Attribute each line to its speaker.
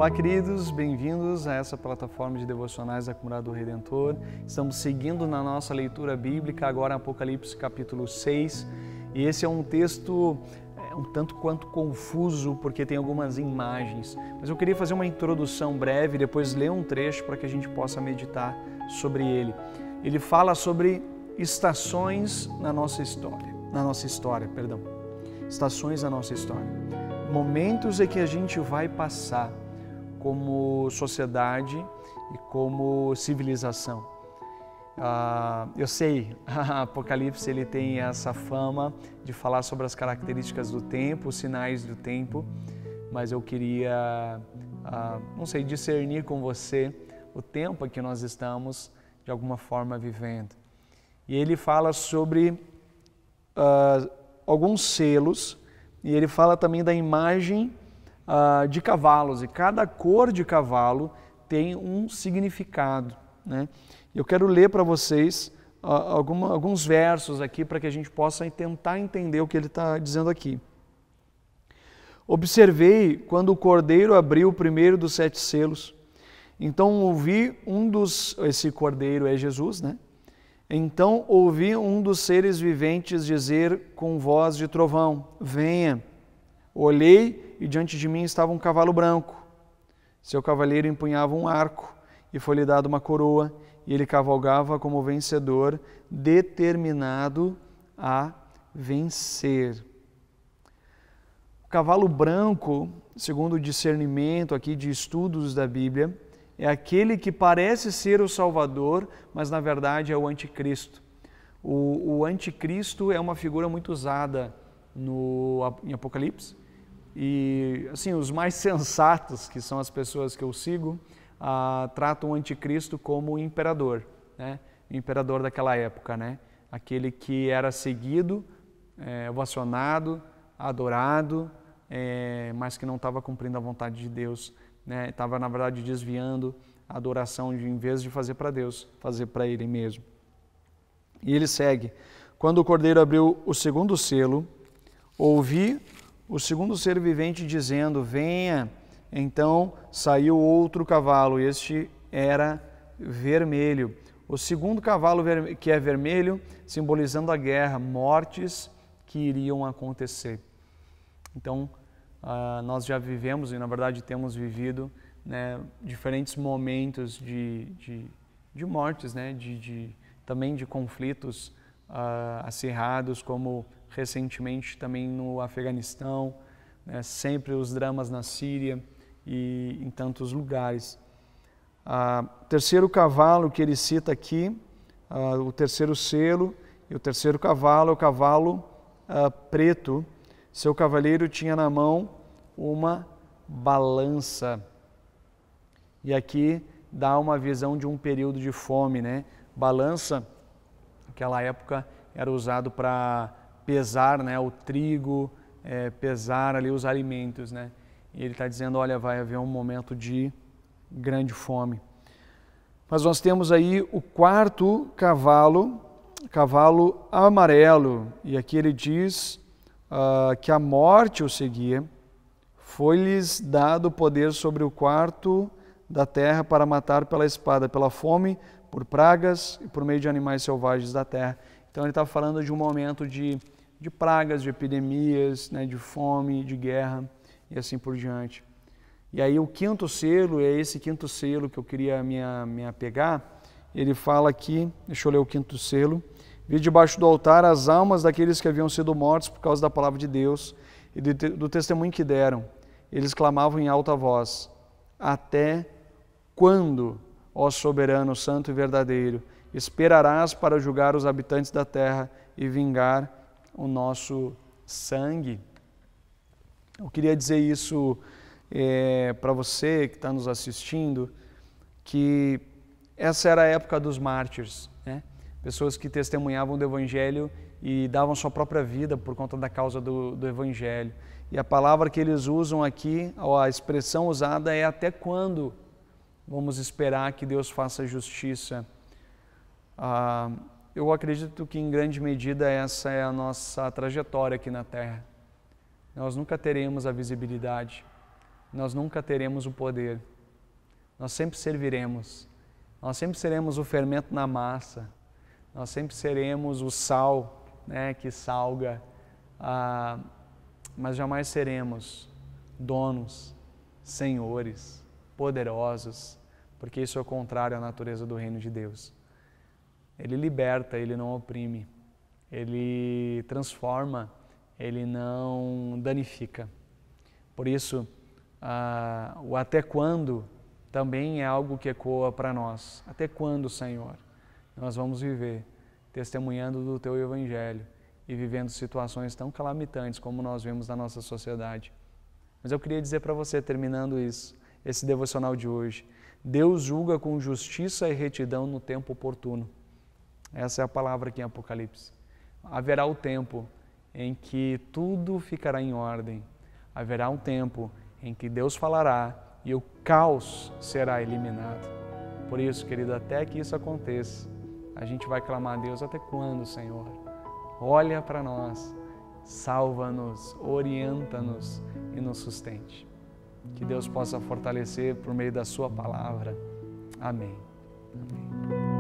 Speaker 1: Olá, queridos, bem-vindos a essa plataforma de devocionais da Comunidade do Redentor. Estamos seguindo na nossa leitura bíblica, agora Apocalipse capítulo 6, e esse é um texto um tanto quanto confuso, porque tem algumas imagens, mas eu queria fazer uma introdução breve, depois ler um trecho para que a gente possa meditar sobre ele. Ele fala sobre estações na nossa história, estações na nossa história, momentos em que a gente vai passar como sociedade e como civilização. Eu sei, a Apocalipse ele tem essa fama de falar sobre as características do tempo, os sinais do tempo, mas eu queria, discernir com você o tempo em que nós estamos de alguma forma vivendo. E ele fala sobre alguns selos, e ele fala também da imagem de cavalos, e cada cor de cavalo tem um significado, né? Eu quero ler para vocês alguns versos aqui para que a gente possa tentar entender o que ele está dizendo aqui. Observei quando o cordeiro abriu o primeiro dos 7 selos, então ouvi esse cordeiro é Jesus, né? Então ouvi um dos seres viventes dizer com voz de trovão: venha. Olhei e diante de mim estava um cavalo branco. Seu cavaleiro empunhava um arco e foi-lhe dado uma coroa, e ele cavalgava como vencedor, determinado a vencer. O cavalo branco, segundo o discernimento aqui de estudos da Bíblia, é aquele que parece ser o Salvador, mas na verdade é o anticristo. O anticristo é uma figura muito usada em Apocalipse, e assim, os mais sensatos, que são as pessoas que eu sigo, tratam o anticristo como o imperador, né? O imperador daquela época, né? Aquele que era seguido, ovacionado, adorado, mas que não estava cumprindo a vontade de Deus, né? Estava, na verdade, desviando a adoração, em vez de fazer para Deus, fazer para Ele mesmo. E ele segue: quando o cordeiro abriu o segundo selo, ouvi o segundo ser vivente dizendo: venha. Então saiu outro cavalo, e este era vermelho. O segundo cavalo, que é vermelho, simbolizando a guerra, mortes que iriam acontecer. Então, nós já vivemos, e na verdade temos vivido, né, diferentes momentos de mortes, né, também de conflitos acirrados, como recentemente também no Afeganistão, né, sempre os dramas na Síria e em tantos lugares. O terceiro cavalo que ele cita aqui, o terceiro selo, e o terceiro cavalo é o cavalo preto. Seu cavaleiro tinha na mão uma balança. E aqui dá uma visão de um período de fome, né? Balança, naquela época, era usado para pesar, né, o trigo, pesar ali os alimentos, né? E ele está dizendo, olha, vai haver um momento de grande fome. Mas nós temos aí o quarto cavalo, cavalo amarelo, e aqui ele diz que a morte o seguia. Foi-lhes dado poder sobre o quarto da terra para matar pela espada, pela fome, por pragas e por meio de animais selvagens da terra. Então ele está falando de um momento de pragas, de epidemias, né, de fome, de guerra e assim por diante. E aí o quinto selo, é esse quinto selo que eu queria me apegar. Ele fala aqui, deixa eu ler o quinto selo: vi debaixo do altar as almas daqueles que haviam sido mortos por causa da palavra de Deus e do testemunho que deram. Eles clamavam em alta voz: até quando, ó soberano, santo e verdadeiro, esperarás para julgar os habitantes da terra e vingar o nosso sangue? Eu queria dizer isso para você que está nos assistindo, que essa era a época dos mártires, né? Pessoas que testemunhavam do Evangelho e davam sua própria vida por conta da causa do Evangelho. E a palavra que eles usam aqui, a expressão usada é: até quando vamos esperar que Deus faça justiça? Eu acredito que em grande medida essa é a nossa trajetória aqui na Terra. Nós nunca teremos a visibilidade, nós nunca teremos o poder. Nós sempre serviremos. Nós sempre seremos o fermento na massa. Nós sempre seremos o sal, né, que salga, mas jamais seremos donos, senhores, poderosos, porque isso é o contrário à natureza do reino de Deus. Ele liberta, ele não oprime. Ele transforma, ele não danifica. Por isso, o até quando também é algo que ecoa para nós. Até quando, Senhor, nós vamos viver testemunhando do Teu Evangelho e vivendo situações tão calamitantes como nós vemos na nossa sociedade? Mas eu queria dizer para você, terminando esse devocional de hoje, Deus julga com justiça e retidão no tempo oportuno. Essa é a palavra aqui em Apocalipse. Haverá o tempo em que tudo ficará em ordem. Haverá um tempo em que Deus falará e o caos será eliminado. Por isso, querido, até que isso aconteça, a gente vai clamar a Deus: até quando, Senhor? Olha para nós, salva-nos, orienta-nos e nos sustente. Que Deus possa fortalecer por meio da sua palavra. Amém. Amém.